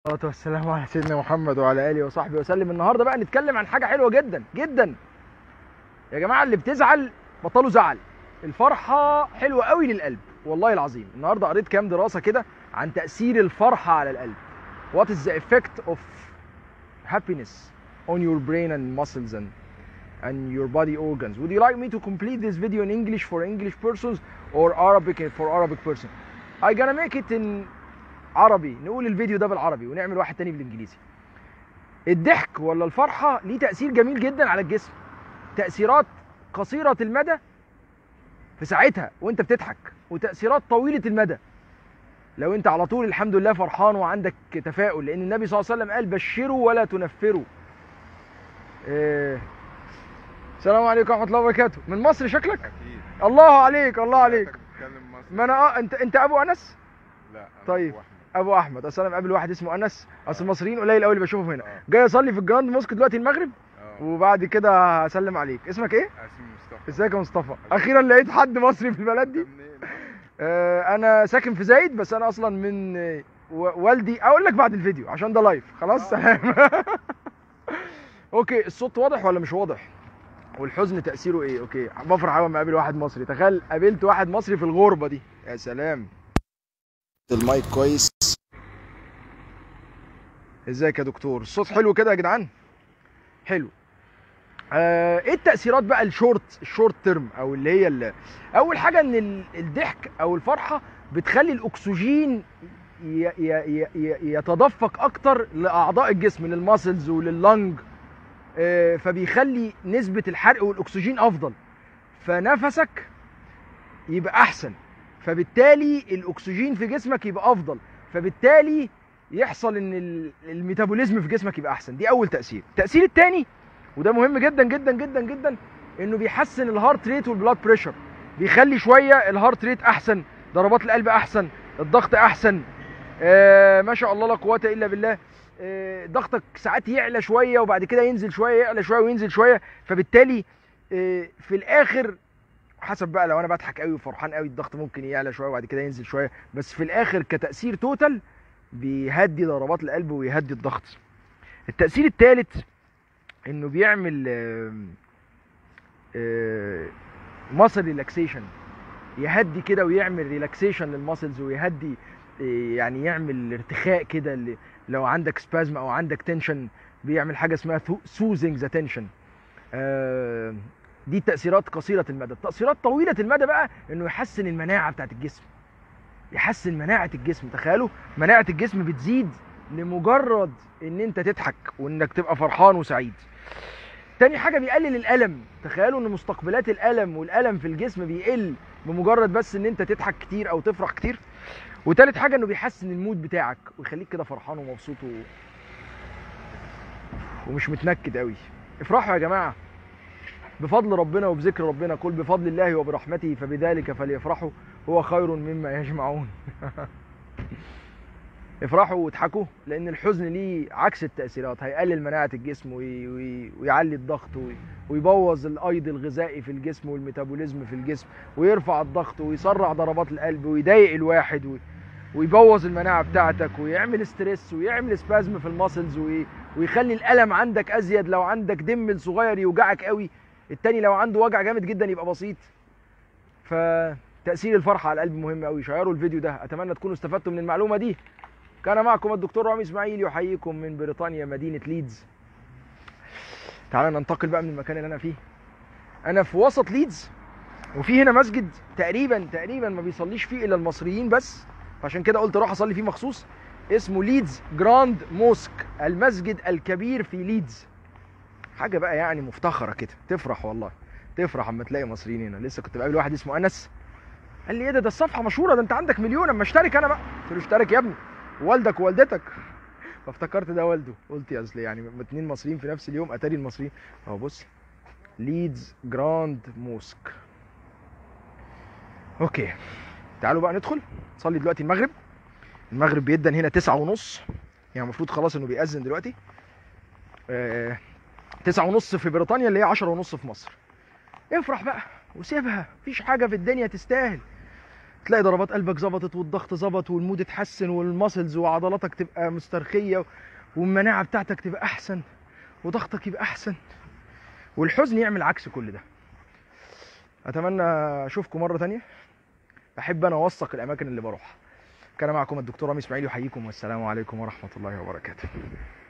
والصلاة والسلام على سيدنا محمد وعلى آله وصحبه وسلم. النهارده بقى نتكلم عن حاجة حلوة جدا جدا. يا جماعة اللي بتزعل بطلوا زعل. الفرحة حلوة قوي للقلب والله العظيم. النهارده قريت كام دراسة كده عن تأثير الفرحة على القلب. What is the effect of happiness on your brain and muscles and your body organs? Would you like me to complete this video in English for English persons or Arabic for Arabic person? I gonna make it in عربي. نقول الفيديو ده بالعربي ونعمل واحد تاني بالانجليزي. الضحك ولا الفرحة ليه تأثير جميل جدا على الجسم. تأثيرات قصيرة المدى في ساعتها وانت بتضحك، وتأثيرات طويلة المدى لو انت على طول الحمد لله فرحان وعندك تفاؤل، لان النبي صلى الله عليه وسلم قال بشروا ولا تنفروا. السلام عليكم ورحمة الله وبركاته. من مصر شكلك؟ اكيد. الله عليك الله عليك. بتتكلم مصري؟ ما انا انت ابو انس؟ لا أنا طيب أبو أحمد. ابو احمد. اصل انا مقابل واحد اسمه انس. اصل المصريين قليل قوي اللي بشوفهم هنا. آه. جاي اصلي في الجراند موسك دلوقتي المغرب وبعد كده هسلم عليك. اسمك ايه؟ اسمي مصطفى. ازيك يا مصطفى؟ اخيرا لقيت حد مصري في البلد دي. أنت منين؟ انا ساكن في زايد، بس انا اصلا من والدي. اقول لك بعد الفيديو عشان ده لايف. خلاص سلام. اوكي، الصوت واضح ولا مش واضح؟ والحزن تأثيره ايه؟ اوكي، بفرح اول ما اقابل واحد مصري. تخيل قابلت واحد مصري في الغربة دي. يا سلام. المايك كويس. ازيك يا دكتور؟ الصوت حلو كده يا جدعان؟ حلو. ايه التأثيرات بقى الشورت تيرم، او اللي هي اول حاجة ان الضحك او الفرحة بتخلي الاكسجين يتدفق اكتر لاعضاء الجسم، للماسلز ولللنج. فبيخلي نسبة الحرق والاكسجين افضل، فنفسك يبقى احسن، فبالتالي الاكسجين في جسمك يبقى افضل، فبالتالي يحصل ان الميتابوليزم في جسمك يبقى احسن. دي اول تأثير. التأثير الثاني وده مهم جدا جدا جدا جدا، انه بيحسن الهارت ريت والبلاد بريشر. بيخلي شويه الهارت ريت احسن، ضربات القلب احسن، الضغط احسن. ما شاء الله لا قوه الا بالله. ضغطك ساعات يعلى شويه وبعد كده ينزل شويه، يعلى شويه وينزل شويه، فبالتالي في الاخر حسب بقى، لو انا بضحك قوي وفرحان قوي الضغط ممكن يعلى شويه وبعد كده ينزل شويه، بس في الاخر كتأثير توتال بيهدي ضربات القلب ويهدي الضغط. التأثير الثالث انه بيعمل ماسل ريلاكسيشن، يهدي كده ويعمل ريلاكسيشن للماسلز ويهدي، يعني يعمل ارتخاء كده. لو عندك سبازم او عندك تنشن بيعمل حاجه اسمها سوزنج ذا تنشن. دي تأثيرات قصيرة المدى. التأثيرات طويلة المدى بقى انه يحسن المناعة بتاعت الجسم، يحسن مناعة الجسم. تخيلوا مناعة الجسم بتزيد لمجرد ان انت تضحك وانك تبقى فرحان وسعيد. تاني حاجة بيقلل الألم. تخيلوا ان مستقبلات الألم والألم في الجسم بيقل بمجرد بس ان انت تضحك كتير او تفرح كتير. وتالت حاجة انه بيحسن المود بتاعك ويخليك كده فرحان ومبسوط ومش متنكد قوي. افرحوا يا جماعة بفضل ربنا وبذكر ربنا. قل بفضل الله وبرحمته فبذلك فليفرحوا هو خير مما يجمعون. افرحوا واضحكوا، لان الحزن ليه عكس التأثيرات. هيقلل مناعة الجسم ويعلي الضغط ويبوظ الايض الغذائي في الجسم والميتابوليزم في الجسم، ويرفع الضغط ويسرع ضربات القلب ويضايق الواحد ويبوظ المناعة بتاعتك ويعمل ستريس ويعمل سبازم في الماسلز ويخلي الألم عندك ازيد. لو عندك دم صغير يوجعك قوي، التاني لو عنده وجع جامد جدا يبقى بسيط. فتأثير الفرحة على القلب مهم قوي. شيروا الفيديو ده، اتمنى تكونوا استفدتوا من المعلومة دي. كان معكم الدكتور رامي اسماعيل يحييكم من بريطانيا مدينة ليدز. تعالى ننتقل بقى من المكان اللي انا فيه. انا في وسط ليدز، وفي هنا مسجد تقريبا ما بيصليش فيه الا المصريين بس، فعشان كده قلت اروح اصلي فيه مخصوص. اسمه ليدز جراند موسك، المسجد الكبير في ليدز. حاجه بقى يعني مفتخره كده، تفرح والله، تفرح اما تلاقي مصريين هنا. لسه كنت بقابل واحد اسمه انس، قال لي ايه ده الصفحه مشهوره، ده انت عندك مليون، اما اشترك انا بقى. قلت له اشترك يا ابني، والدك ووالدتك. فافتكرت ده والده، قلت يا اصل يعني اتنين مصريين في نفس اليوم، اتاري المصريين اهو. بص، ليدز جراند موسك. اوكي تعالوا بقى ندخل نصلي دلوقتي المغرب. المغرب بيدن هنا 9:30، يعني المفروض خلاص انه بيأذن دلوقتي. 9:30 في بريطانيا اللي هي 10:30 في مصر. افرح بقى وسيبها، مفيش حاجة في الدنيا تستاهل. تلاقي ضربات قلبك ظبطت والضغط ظبط والمود اتحسن والماسلز وعضلاتك تبقى مسترخيه والمناعه بتاعتك تبقى احسن وضغطك يبقى احسن. والحزن يعمل عكس كل ده. اتمنى اشوفكم مره تانية. احب انا اوثق الاماكن اللي بروحها. كان معكم الدكتور رامي اسماعيل، يحييكم والسلام عليكم ورحمه الله وبركاته.